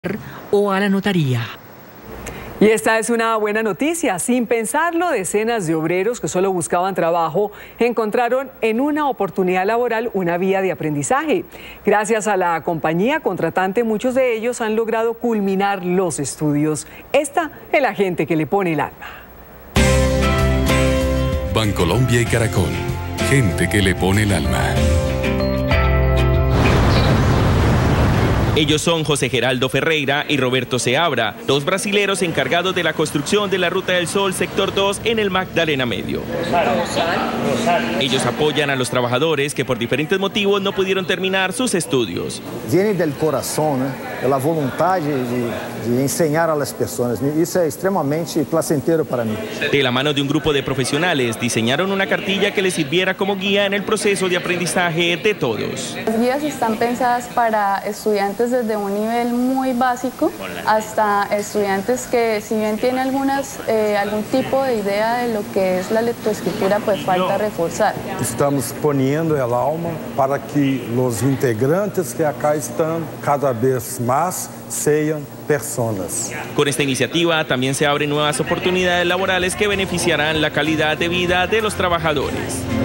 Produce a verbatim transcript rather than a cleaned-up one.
o a la notaría. Y esta es una buena noticia. Sin pensarlo, decenas de obreros que solo buscaban trabajo encontraron en una oportunidad laboral una vía de aprendizaje. Gracias a la compañía contratante, muchos de ellos han logrado culminar los estudios. Esta es la gente que le pone el alma. Bancolombia y Caracol. Gente que le pone el alma. Ellos son José Geraldo Ferreira y Roberto Seabra, dos brasileros encargados de la construcción de la Ruta del Sol Sector dos en el Magdalena Medio. Ellos apoyan a los trabajadores que por diferentes motivos no pudieron terminar sus estudios. Viene del corazón, ¿eh? La voluntad de, de enseñar a las personas. Eso es extremadamente placentero para mí. De la mano de un grupo de profesionales, diseñaron una cartilla que les sirviera como guía en el proceso de aprendizaje de todos. Las guías están pensadas para estudiantes desde un nivel muy básico hasta estudiantes que, si bien tienen algunas, eh, algún tipo de idea de lo que es la lectoescritura, pues falta reforzar. Estamos poniendo el alma para que los integrantes que acá están cada vez más sean personas. Con esta iniciativa también se abren nuevas oportunidades laborales que beneficiarán la calidad de vida de los trabajadores.